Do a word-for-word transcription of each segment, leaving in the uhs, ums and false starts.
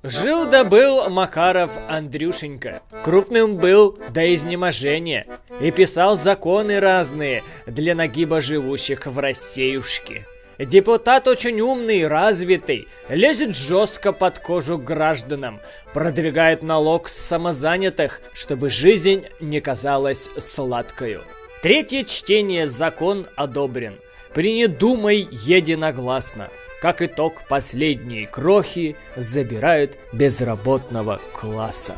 Жил да был Макаров Андрюшенька. Крупным был до изнеможения. И писал законы разные для нагиба живущих в Россиюшке. Депутат очень умный, развитый, лезет жестко под кожу гражданам, продвигает налог с самозанятых, чтобы жизнь не казалась сладкою. Третье чтение закон одобрен. Принят Думой единогласно. Как итог, последние крохи забирают безработного класса.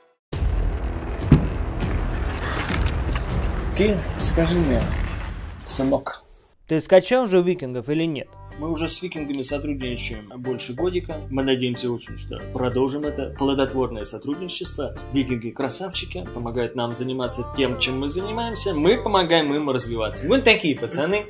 Ты скажи мне, сынок, ты скачал уже викингов или нет? Мы уже с викингами сотрудничаем больше годика. Мы надеемся очень, что продолжим это плодотворное сотрудничество. Викинги красавчики, помогают нам заниматься тем, чем мы занимаемся. Мы помогаем им развиваться. Мы такие пацаны.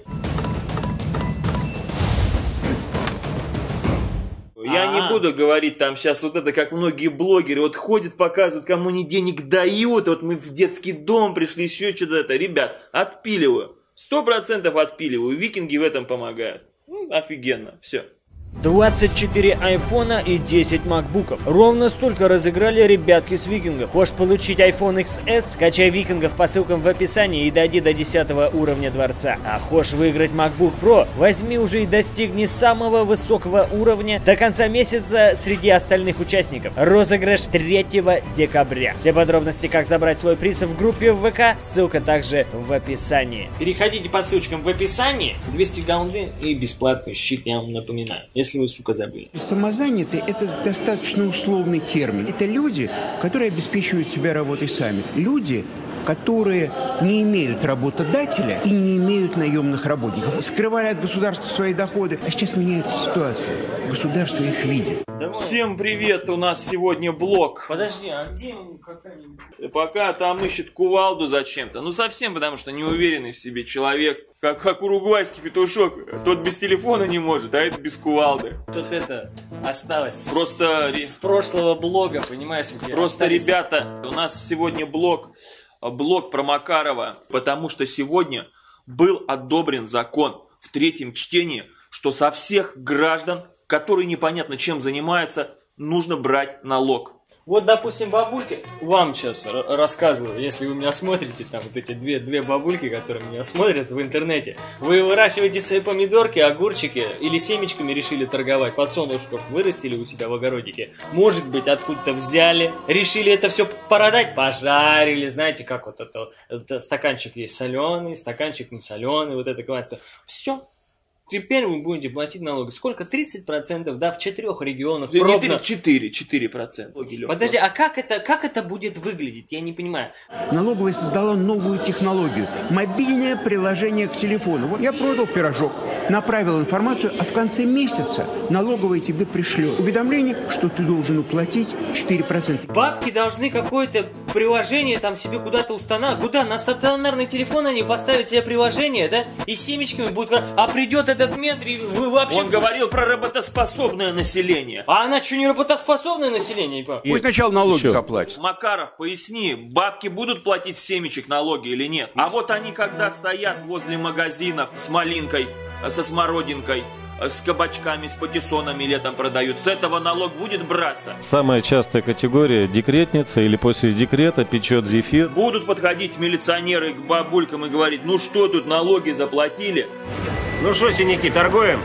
Я А-а-а. не буду говорить там сейчас вот это, как многие блогеры вот ходят, показывают, кому они денег дают, вот мы в детский дом пришли, еще что-то это. Ребят, отпиливаю. Сто процентов отпиливаю. Викинги в этом помогают. Ну, офигенно. Все. двадцать четыре айфона и десять макбуков. Ровно столько разыграли ребятки с викингов. Хочешь получить iPhone икс эс? Скачай викингов по ссылкам в описании и дойди до десятого уровня дворца. А хочешь выиграть MacBook Pro? Возьми уже и достигни самого высокого уровня до конца месяца среди остальных участников. Розыгрыш третьего декабря. Все подробности, как забрать свой приз в группе в ВК, ссылка также в описании. Переходите по ссылочкам в описании. двести гаунды и бесплатный щит, я вам напоминаю. Если вы, сука, забыли. Самозанятые – это достаточно условный термин. Это люди, которые обеспечивают себя работой сами. Люди, которые не имеют работодателя и не имеют наемных работников. Скрывали от государства свои доходы. А сейчас меняется ситуация. Государство их видит. Давай. Всем привет, у нас сегодня блог. Подожди, а где какая-нибудь? Пока там ищет кувалду зачем-то. Ну совсем, потому что неуверенный в себе человек. Как, как уругвайский петушок. Тот без телефона не может, а это без кувалды. Тут это осталось Просто... с, с прошлого блога, понимаешь? Просто, остались... ребята, у нас сегодня блог, блог про Макарова. Потому что сегодня был одобрен закон в третьем чтении, что со всех граждан, которые непонятно чем занимаются, нужно брать налог. Вот, допустим, бабульки, вам сейчас рассказываю, если вы меня смотрите, там вот эти две, две бабульки, которые меня смотрят в интернете, вы выращиваете свои помидорки, огурчики или семечками решили торговать, подсолнушков вырастили у себя в огородике, может быть, откуда-то взяли, решили это все продать, пожарили, знаете, как вот это, это стаканчик есть соленый, стаканчик не соленый, вот это классно, все. Теперь вы будете платить налоги. Сколько? тридцать процентов, да, в четырех регионах. Да пробно... не четыре, четыре процента. Подожди, а как это, как это будет выглядеть? Я не понимаю. Налоговая создала новую технологию. Мобильное приложение к телефону. Вот я продал пирожок, направил информацию, а в конце месяца налоговая тебе пришлет уведомление, что ты должен уплатить четыре процента. Бабки должны какое-то приложение там себе куда-то устанавливать. Куда? На стационарный телефон они поставят себе приложение, да? И семечками будут... А придет этот мент, и вы вообще... Он говорил про работоспособное население. А она что, не работоспособное население? Пусть сначала налоги Еще. заплатят. Макаров, поясни, бабки будут платить с семечек налоги или нет? А вот они когда стоят возле магазинов с малинкой, со смородинкой, с кабачками, с патиссонами летом продают, с этого налог будет браться. Самая частая категория – декретница или после декрета печет зефир. Будут подходить милиционеры к бабулькам и говорить, ну что тут, налоги заплатили? Ну что, синяки, торгуем?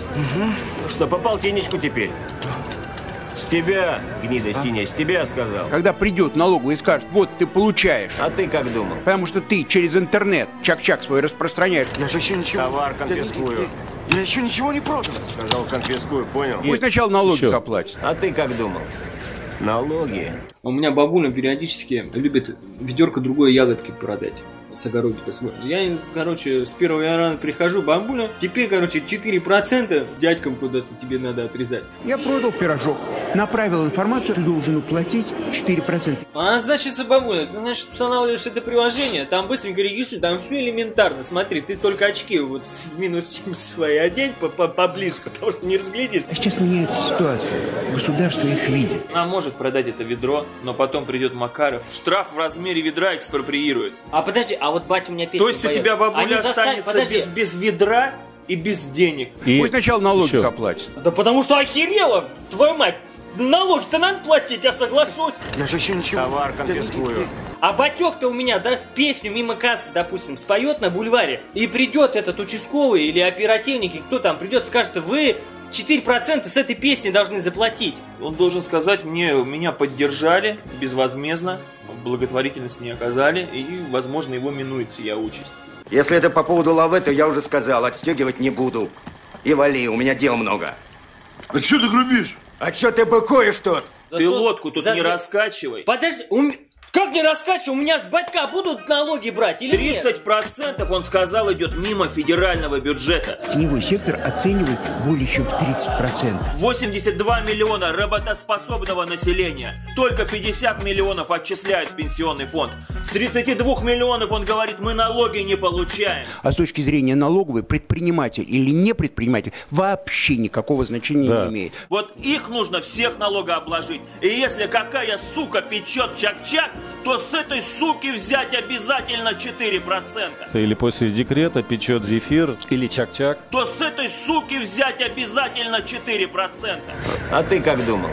Угу. Что, по полтинничку теперь? С тебя, гнида синяя, с тебя сказал. Когда придет налоговый и скажет, вот ты получаешь. А ты как думал? Потому что ты через интернет чак-чак свой распространяешь. Я же еще ничего... Товар конфискую. Я, я, я еще ничего не продал. Сказал, конфискую, понял? Пусть сначала налоги еще. заплатят. А ты как думал? Налоги. У меня бабуля периодически любит ведерко другой ягодки продать. С огородика. Я, короче, с первого января прихожу, бабуля, теперь, короче, четыре процента дядькам куда-то тебе надо отрезать. Я продал пирожок, направил информацию, ты должен уплатить четыре процента. А значит, бабуля, ты, значит, устанавливаешь это приложение, там быстренько регистрируешь, там все элементарно, смотри, ты только очки вот в минус семь свои одень поближе, потому что не разглядишь. А сейчас меняется ситуация, государство их видит. Она может продать это ведро, но потом придет Макаров, штраф в размере ведра экспроприирует. А подожди, а вот батя у меня песня То есть поет. у тебя бабуля Заставь... останется без, без ведра и без денег. И Пусть сначала налоги еще. заплатят. Да потому что охерела, твою мать. налоги-то надо платить, я соглашусь. Я же еще ничего... Товар конфискую. А батек-то у меня, да, песню мимо кассы, допустим, споет на бульваре, и придет этот участковый или оперативник, и кто там придет, скажет, вы четыре процента с этой песни должны заплатить. Он должен сказать мне, меня поддержали безвозмездно, благотворительность не оказали, и, возможно, его минует сия участь. Если это по поводу лавы, то я уже сказал, отстегивать не буду. И вали, у меня дел много. А что ты грубишь? А что ты быкуешь тут? Ты лодку тут За- не раскачивай. Подожди, у м- как не раскачиваю, у меня с батька будут налоги брать или нет? тридцать процентов, он сказал, идет мимо федерального бюджета. Теневой сектор оценивает более чем в тридцать процентов. восемьдесят два миллиона работоспособного населения. Только пятьдесят миллионов отчисляют в пенсионный фонд. С тридцати двух миллионов он говорит, мы налоги не получаем. А с точки зрения налоговой, предприниматель или не предприниматель вообще никакого значения Да. не имеет. Вот их нужно всех налогообложить. И если какая сука печет чак-чак, то с этой суки взять обязательно четыре процента. Или после декрета печет зефир, или чак-чак. То с этой суки взять обязательно четыре процента. А ты как думал?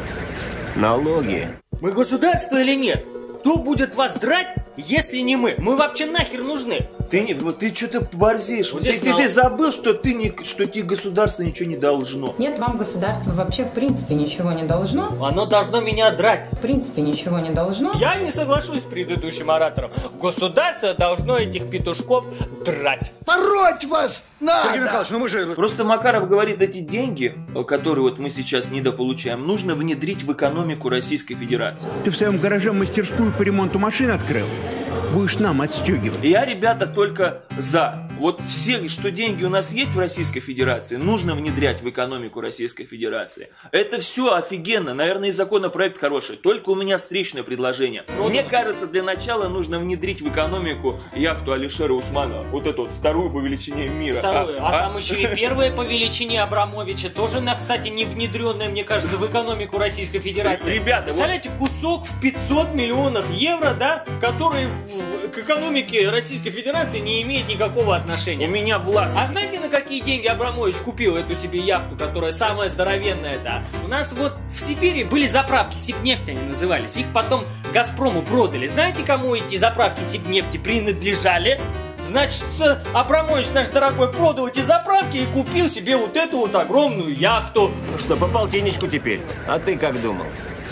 Налоги. Мы государство или нет? Кто будет вас драть, если не мы? Мы вообще нахер нужны? Ты, не, вот ты что-то борзишь. Вот ты, здесь ты, нал- ты забыл, что, ты не, что тебе государство ничего не должно. Нет, вам государство вообще в принципе ничего не должно. Оно должно меня драть. В принципе ничего не должно. Я не соглашусь с предыдущим оратором. Государство должно этих петушков драть. Пороть вас надо! Сергей Михайлович, ну мы же... Просто Макаров говорит, эти деньги, которые вот мы сейчас недополучаем, нужно внедрить в экономику Российской Федерации. Ты в своем гараже мастерскую по ремонту машин открыл? Будешь нам отстегивать. Я, ребята, только за. Вот все, что деньги у нас есть в Российской Федерации, нужно внедрять в экономику Российской Федерации. Это все офигенно. Наверное, и законопроект хороший. Только у меня встречное предложение. Мне кажется, для начала нужно внедрить в экономику яхту Алишера Усманова. Вот эту вот вторую по величине мира. Второе. А, там еще и первое по величине Абрамовича. Тоже, на, кстати, не внедренное, мне кажется, в экономику Российской Федерации. Ребята, представляете, кусок в пятьсот миллионов евро, да, который в- к экономике Российской Федерации не имеет никакого отношения. У меня власть. А знаете, на какие деньги Абрамович купил эту себе яхту, которая самая здоровенная, да? У нас вот в Сибири были заправки, Сибнефть они назывались. Их потом Газпрому продали. Знаете, кому эти заправки Сибнефти принадлежали? Значит, Абрамович наш дорогой продал эти заправки и купил себе вот эту вот огромную яхту. Что, по полтинничку теперь? А ты как думал?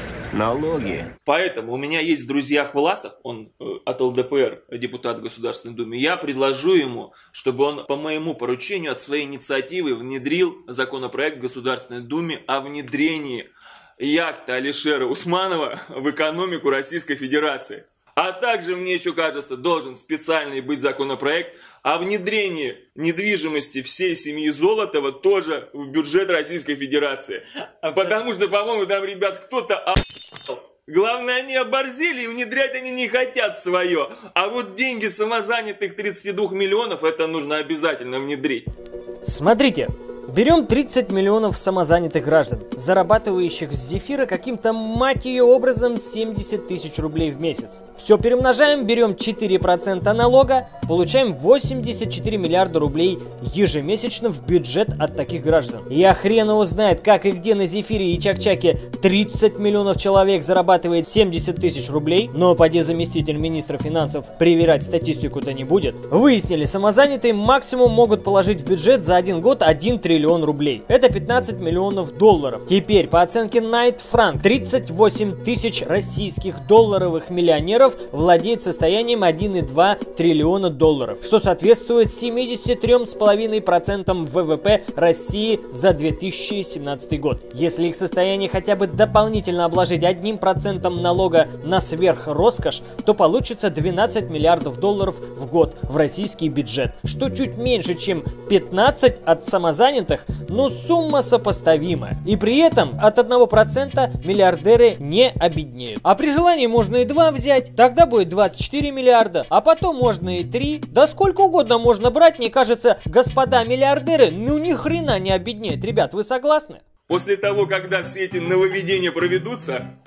Налоги. Поэтому у меня есть в друзьях Власов, он э, от эл дэ пэ эр, депутат Государственной Думы. Я предложу ему, чтобы он по моему поручению от своей инициативы внедрил законопроект в Государственной Думе о внедрении яхты Алишера Усманова в экономику Российской Федерации. А также, мне еще кажется, должен специальный быть законопроект о внедрении недвижимости всей семьи Золотова тоже в бюджет Российской Федерации. Потому что, по-моему, там, ребят, кто-то охуел. Главное, они оборзели, и внедрять они не хотят свое. А вот деньги самозанятых тридцати двух миллионов, это нужно обязательно внедрить. Смотрите, берем тридцать миллионов самозанятых граждан, зарабатывающих с зефира каким-то, мать ее, образом семьдесят тысяч рублей в месяц. Все перемножаем, берем четыре процента налога, получаем восемьдесят четыре миллиарда рублей ежемесячно в бюджет от таких граждан. Я хрен его знает, как и где на зефире и чак-чаке тридцать миллионов человек зарабатывает семьдесят тысяч рублей, но поди заместитель министра финансов проверять статистику-то не будет. Выяснили, самозанятые максимум могут положить в бюджет за один год один триллион рублей. Это пятнадцать миллионов долларов. Теперь, по оценке Найт Франк, тридцать восемь тысяч российских долларовых миллионеров владеет состоянием один и два триллиона долларов, что соответствует семидесяти трём с половиной процентам вэ вэ пэ России за две тысячи семнадцатый год. Если их состояние хотя бы дополнительно обложить одним процентом налога на сверхроскошь, то получится двенадцать миллиардов долларов в год в российский бюджет, что чуть меньше, чем пятнадцать от самозанятых, но сумма сопоставимая. И при этом от одного процента миллиардеры не обеднеют. А при желании можно и два взять, тогда будет двадцать четыре миллиарда, а потом можно и три. Да сколько угодно можно брать, мне кажется, господа миллиардеры, ну ни хрена не обеднеют. Ребят, вы согласны? После того, когда все эти нововведения проведутся,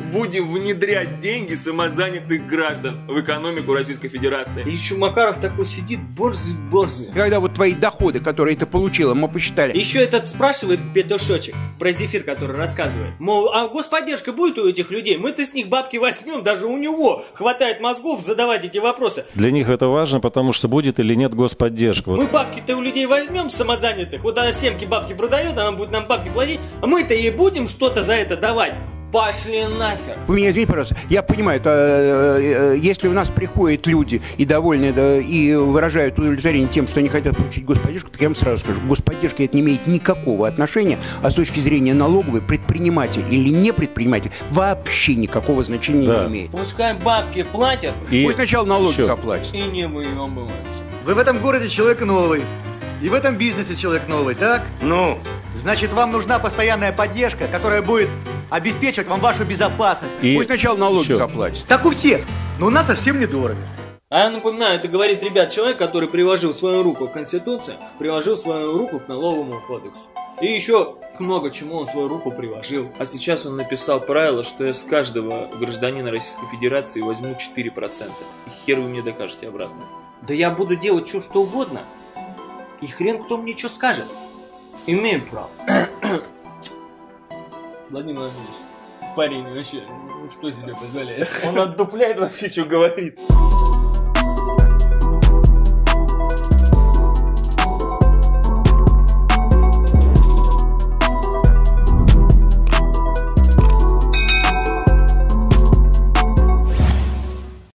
будем внедрять деньги самозанятых граждан в экономику Российской Федерации. И еще Макаров такой сидит, борзый-борзый. Когда вот твои доходы, которые ты получила, мы посчитали. Еще этот спрашивает петушочек про зефир, который рассказывает. Мол, а господдержка будет у этих людей? Мы-то с них бабки возьмем, даже у него хватает мозгов задавать эти вопросы. Для них это важно, потому что будет или нет господдержка. Мы бабки-то у людей возьмем самозанятых. Вот она семки бабки продает, она будет нам бабки платить, а мы-то ей будем что-то за это давать. Пошли нахер. Вы меня извините, пожалуйста, я понимаю, это, э, если у нас приходят люди и довольны, да, и выражают удовлетворение тем, что они хотят получить господдержку, так я вам сразу скажу, господдержка это не имеет никакого отношения, а с точки зрения налоговой, предприниматель или не предприниматель вообще никакого значения да. не имеет. Пускай бабки платят, и пусть сначала налоги Все. заплатят. И не выебываются. Вы в этом городе человек новый. И в этом бизнесе человек новый, так? Ну? Значит, вам нужна постоянная поддержка, которая будет обеспечивать вам вашу безопасность. И пусть сначала налоги все. заплатят. Так у всех. Но у нас совсем недорого. А я напоминаю, это говорит, ребят, человек, который приложил свою руку к Конституции, приложил свою руку к налоговому кодексу. И еще много чему он свою руку приложил. А сейчас он написал правило, что я с каждого гражданина Российской Федерации возьму четыре процента. И хер вы мне докажете обратно. Да я буду делать что, что угодно. И хрен кто мне что скажет. Имею право. Владимир Владимирович, парень вообще, ну, что себе позволяет? Он отдупляет вообще, что говорит.